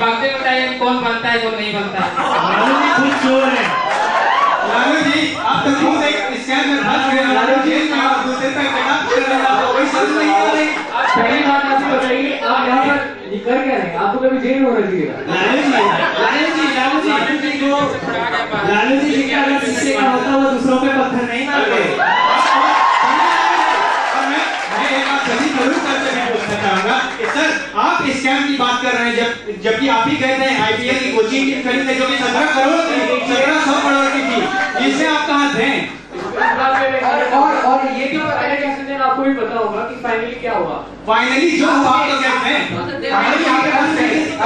बात बताइए कौन बनता है कौन नहीं बनता है। लालू जी खुद चोर है। लालू जी आप तो खुद एक स्कैम में फंस गए। लालू जी आप दूसरे पे कटाक्ष कर रहे हैं, आपको कोई समझ नहीं आ रही। पहली बात आप बताइए, आप यहाँ पर कर क्या रहे हैं? आपको कभी जेल में होना चाहिए। लालू जी क्या अगर किसी का होता हुआ दूसरों पे पत्थर नहीं मारते। मैं एक बात सभी जरूर करते हुए पूछना चाहूंगा कि सर आप स्कैम की बात कर रहे हैं, जबकि आप ही कहते हैं आईपीएल की कोचिंग टीम खरीद है जो कि 17 करोड़ की 1700 करोड़ की थी, इससे आप कहाँ थे? और ये भी आपको भी पता होगा कि फाइनली क्या हुआ। फाइनली जो हुआ आप तो कहते हैं फाइनली आपके पास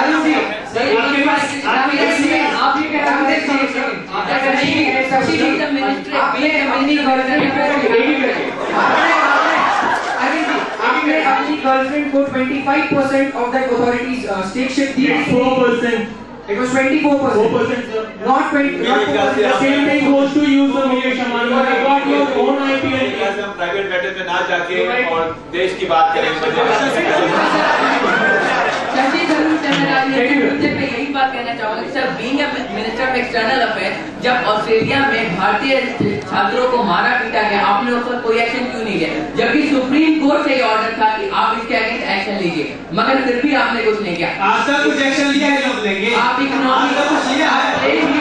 अपनी गर्लफ्रेंड को 25% of that authorities stake दी। 4%. It was 24%. Not 20. The same thing goes to you, sir. Mukesh Ambani. You got your own IPL. हम प्राइवेट मैटर पे ना जाके और देश की बात करेंगे। मुझे मैं यही बात कहना चाहूँगा कि sir being minister of external affair, जब ऑस्ट्रेलिया में भारतीय छात्रों को मारा पीटा गया, आपने उस पर कोई एक्शन क्यों नहीं लिया? जबकि सुप्रीम कोर्ट से ये ऑर्डर था कि आप इसके अगेंस्ट एक्शन लीजिए, मगर फिर भी आपने कुछ नहीं किया। आज तक कुछ एक्शन लिया है लोग लेंगे। आप इकोनॉमी का कुछ लिया है?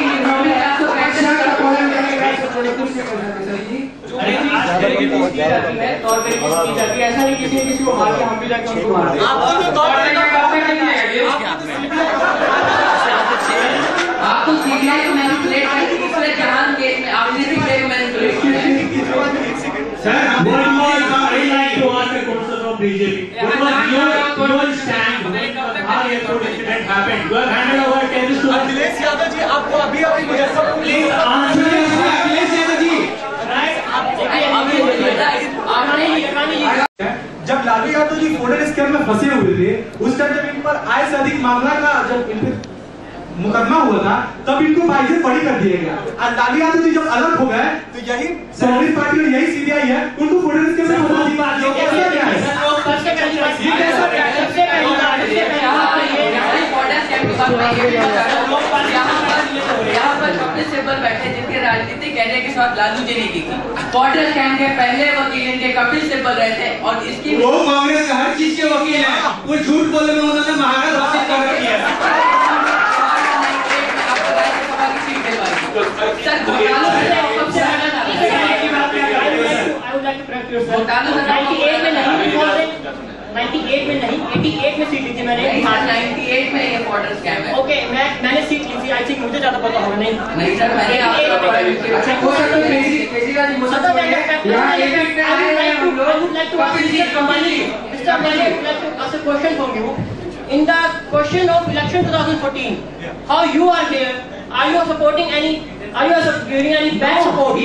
ऐसा नहीं किसी को मार के हम भी जाके उनको मार दें। आपको सीबीआई को मैनिपुलेट करके दूसरे जहान केस में आपने सीबीआई को मैनिपुलेट किया। Sir, what was I like to ask a question from BJP? What was your stand when our airport incident happened? You have handed over terrorist to Akhilesh Yadav जी, आपको अभी मुजफ्फरपुर please answer अखिलेश यादव जी। जब Lalu Yadav ji fodder scam में फंसे हुए थे, उस time जब इन पर आय से अधिक मामला का जब इन पे मुकदमा हुआ था, तब इनको बाइज़ बरी कर दिया गया। और लालू यादव जी जब अलग हो गए तो यही कांग्रेस पार्टी और यही सीबीआई है, उनको फोर्डर स्कैम में फंसा दिया। क्या है? यहाँ पर कपिल सिब्बल बैठे जिनके राजनीति कहने के साथ लालू जी ने की थी। बॉर्डर स्कैम के पहले वकील इनके कपिल सिब्बल रहते और इसकी वो कांग्रेस हर चीज के वकील हैं। वो झूठ बोलने में उन्होंने महाराज घोषित कर रखी है। सर घोटालों से सबसे घोटालों से 98 में नहीं 88 में सीट ली थी मैंने। 98 में ये बॉर्डर स्कैम है। ओके, मैंने सीट ली थी। आई थिंक मुझे ज्यादा पता होगा। नहीं सर, मैंने आपको अच्छा हो सकता है केजरीवाल जी मुझे यहाँ एक I would like to ask Mr. Ambani, I would like to ask a question from you. In the question of election 2014, how you are here? Are you supporting any? Are you giving any back support?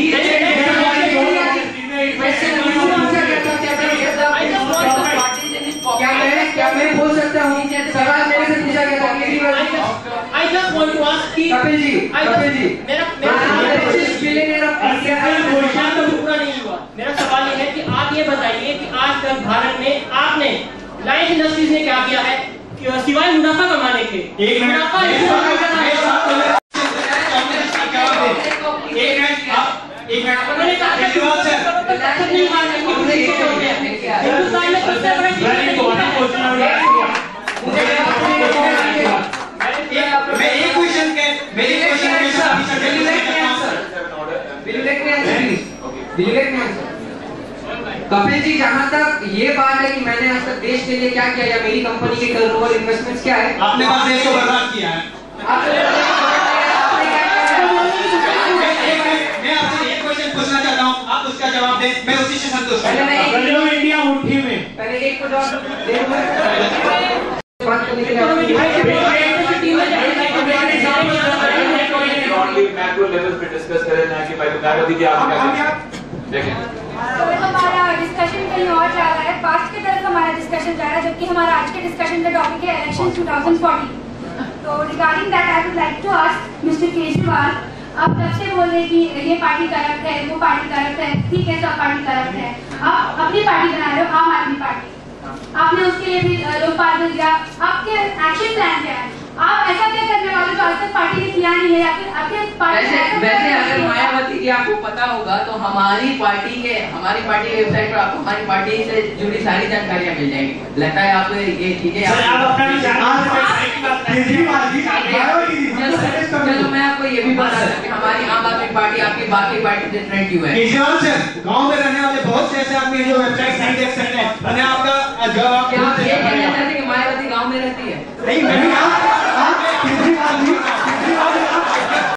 क्या मैं बोल सकता हूँ? सवाल मेरे से पूछा गया था Kejriwal ji. I just want to ask कि कपिल जी मेरा पूरा नहीं हुआ। मेरा सवाल ये है कि आप ये बताइए कि आज तक भारत में आपने लाइफ इंडस्ट्रीज ने क्या किया है सिवाय मुनाफा कमाने के? एक कपिल जी, जहाँ तक ये बात है कि मैंने आज तक देश के लिए क्या किया या मेरी कंपनी के टर्नओवर इन्वेस्टमेंट्स क्या है, आपने बस देश को बर्बाद किया है। मैं आपसे एक क्वेश्चन पूछना चाहता हूँ, आप उसका जवाब दें, मैं उसी से संतुष्ट हूँ। इंडिया मुट्ठी में पहले एक को जवाब बात करने के मैक्रो लेवल पे डिस्कस करें ना कि भाई मायावती की आप देखें। हमारा डिस्कशन कहीं और जा रहा है, पास्ट की तरफ हमारा डिस्कशन जा रहा है, जबकि हमारा आज के डिस्कशन का टॉपिक है इलेक्शन 2014। तो regarding that I would like to ask mister Kejriwal, आप जब से बोल रहे कि ये पार्टी करप्ट है, वो पार्टी करप्ट है, ठीक है सब पार्टी करप्ट है, आप अपनी पार्टी बना रहे हो आम आदमी पार्टी, आपने उसके लिए भी लोकपाल दिया, आपके एक्शन प्लान क्या है? आप किया नहीं है, या फिर आपके पार्टी वैसे अगर मायावती की आपको पता होगा तो हमारी पार्टी के वेबसाइट पर आपको हमारी पार्टी से जुड़ी सारी जानकारियां मिल जाएंगी। लगता है आपको ये चीजें चलो मैं आपको ये भी बता दूं कि हमारी आम आदमी पार्टी आपकी बाकी पार्टी से डिफरेंट क्यों है। केजरीवाल सर, गांव में रहने वाले बहुत से ऐसे आदमी हैं जो वेबसाइट नहीं देख सकते हैं, उन्हें आपका जवाब क्या आप ये कहना चाहते हैं कि मायावती गांव में रहती है? नहीं, मैंने कहा केजरीवाल जी